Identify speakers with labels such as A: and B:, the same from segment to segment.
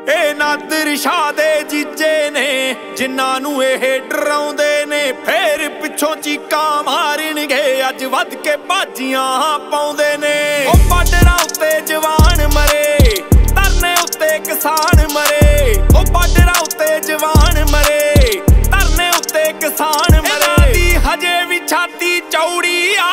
A: ਇਹ ਨਾਦਰ ਸ਼ਾਹ ਦੇ ਜੀਜੇ ਨੇ ਜਿਨ੍ਹਾਂ ਨੂੰ ਇਹ ਡਰਾਉਂਦੇ ਨੇ, ਫੇਰ ਪਿੱਛੋਂ ਚੀਕਾਂ ਮਾਰਨਗੇ ਅੱਜ ਵੱਧ ਕੇ ਬਾਜੀਆਂ ਪਾਉਂਦੇ ਨੇ। ਉਹ ਬਾਰਡਰਾਂ ਉੱਤੇ ਜਵਾਨ ਮਰੇ, ਧਰਨੇ ਉੱਤੇ ਕਿਸਾਨ ਮਰੇ, ਉਹ ਬਾਰਡਰਾਂ ਉੱਤੇ ਜਵਾਨ ਮਰੇ, ਧਰਨੇ ਉੱਤੇ ਕਿਸਾਨ ਮਰੇ। ਇਹਨਾਂ ਦੀ ਹਜੇ ਵੀ ਛਾਤੀ ਚੌੜੀ ਆ,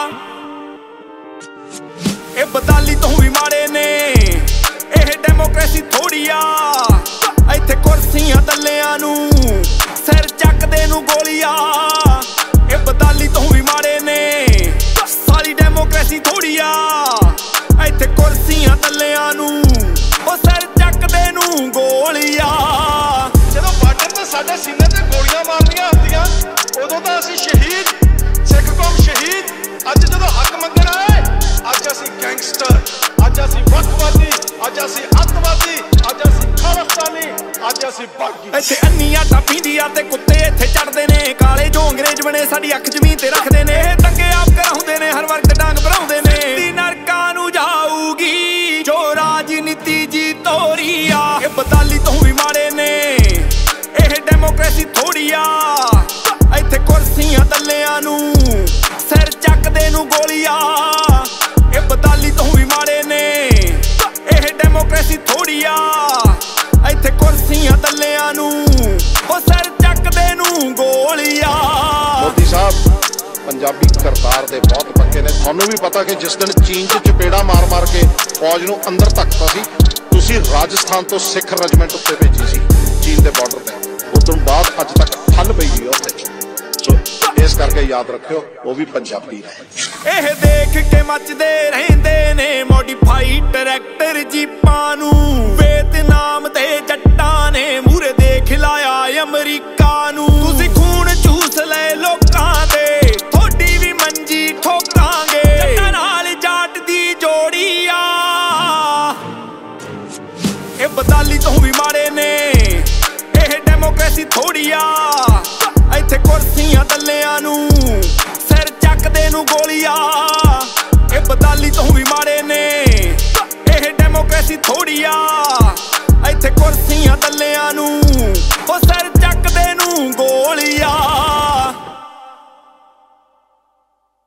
A: ਇਹ ਬਦਾਲੀ ਤੋਂ ਵੀ ਮਾੜੇ ਨੇ, ਇਹ ਡੈਮੋਕ੍ਰੇਸੀ ਥੋੜੀ ਆ। ਇੱਥੇ ਕੁਰਸੀਆਂ ਦੱਲਿਆਂ ਨੂੰ ਸਿਰ ਚੱਕਦੇ ਨੂੰ ਗੋਲੀਆਂ, ਇਹ ਬਦਾਲੀ ਤੋਂ ਵੀ ਮਾੜੇ ਨੇ, ਸਾਰੀ ਡੈਮੋਕ੍ਰੇਸੀ ਥੋੜੀ ਆ। ਇੱਥੇ ਕੁਰਸੀਆਂ ਦੱਲਿਆਂ ਨੂੰ ਉਹ ਸਿਰ ਚੱਕਦੇ ਨੂੰ ਗੋਲੀਆਂ।
B: ਜਦੋਂ ਬਾਰਡਰ ਤੇ ਸਾਡੇ ਸੀਨੇ ਤੇ ਗੋਲੀਆਂ ਮਾਰਨੀਆਂ ਹੁੰਦੀਆਂ ਉਦੋਂ ਤਾਂ ਅਸੀਂ ਸ਼ਹੀਦ, ਸਿੱਖ ਕੌਮ ਸ਼ਹੀਦ। ਅੱਜ ਜਦੋਂ ਹੱਕ ਮੰਗਣ ਆਏ, ਅੱਜ ਅਸੀਂ ਗੈਂਗਸਟਰ, ਅੱਜ ਅਸੀਂ ਵੱਖਵਾਦੀ, ਅੱਜ ਅਸੀਂ ਅੱਤਵਾਦੀ, ਅੱਜ ਅਸੀਂ ਖਾਲਿਸਤਾਨੀ, ਅੱਜ ਅਸੀਂ ਬਾਗੀ।
A: ਇੱਥੇ ਅੰਨੀਆਂ ਟਾਪੀਂਦੀਆਂ ਤੇ ਕੁੱਤੇ ਇੱਥੇ ਚੜਦੇ ਨੇ, ਕਾਲੇ ਜੋ ਅੰਗਰੇਜ਼ ਬਣੇ ਸਾਡੀ ਅੱਖ ਜ਼ਮੀਨ ਤੇ ਰੱਖਦੇ ਨੇ। ਇਹ ਦੰਗੇ ਆਪ ਕਰਾਉਂਦੇ ਨੇ, ਹਰ ਵਕਤ ਡਾਂਗ ਭਰਾਉਂਦੇ ਨੇ। ਦੀ ਨਰਕਾਂ ਨੂੰ ਜਾਊਗੀ ਜੋ ਰਾਜਨੀਤੀ ਜੀ ਤੋਰੀ ਆ, ਇਹ ਬਦਾਲੀ ਤੋਂ ਵੀ ਮਾੜੇ ਨੇ, ਇਹ ਡੈਮੋਕ੍ਰੇਸੀ ਥੋੜੀ ਆ। ਇੱਥੇ ਕੁਰਸੀਆਂ ਦੱਲਿਆਂ ਨੂੰ ਸਿਰ ਚੱਕਦੇ ਨੂੰ ਗੋਲੀਆਂ, ਇਹ ਬਦਾਲੀ ਤੋਂ ਵੀ ਮਾੜੇ ਨੇ, ਇਹ ਡੈਮੋਕ੍ਰੇਸੀ ਥੋੜੀ ਆ। ਇੱਥੇ ਕੁਰਸੀਆਂ ਦੱਲਿਆਂ ਨੂੰ ਉਹ ਸਿਰ ਚੱਕਦੇ ਨੂੰ ਗੋਲੀਆਂ।
B: ਮੋਦੀ ਸਾਹਿਬ ਪੰਜਾਬੀ ਕਰਤਾਰ ਦੇ ਬਹੁਤ ਪੱਕੇ ਨੇ। ਤੁਹਾਨੂੰ ਵੀ ਪਤਾ ਕਿ ਜਿਸ ਦਿਨ ਚੀਨ 'ਚ ਚਪੇੜਾ ਮਾਰ ਮਾਰ ਕੇ ਫੌਜ ਨੂੰ ਅੰਦਰ ਧੱਕਤਾ ਸੀ, ਤੁਸੀਂ ਰਾਜਸਥਾਨ ਤੋਂ ਸਿੱਖ ਰੈਜੀਮੈਂਟ ਉੱਤੇ ਭੇਜੀ ਸੀ ਚੀਨ ਦੇ ਬਾਰਡਰ ਤੇ। ਉਦੋਂ ਬਾਅਦ ਅੱਜ ਤੱਕ ਠੱਲ ਪਈ ਗਈ ਉੱਥੇ। ਸੋ ਇਸ ਕਰਕੇ ਯਾਦ ਰੱਖਿਓ ਉਹ ਵੀ ਪੰਜਾਬੀ ਨੇ।
A: ਇਹ ਦੇਖ ਕੇ ਮੱਚਦੇ ਰਹਿੰਦੇ ਨੇ ਮੋਡੀਫਾਈਡ ਟਰੈਕਟਰ ਜੀਪਾਂ ਨੂੰ, ਵੀਅਤਨਾਮ ਦੇ ਜੱਟਾਂ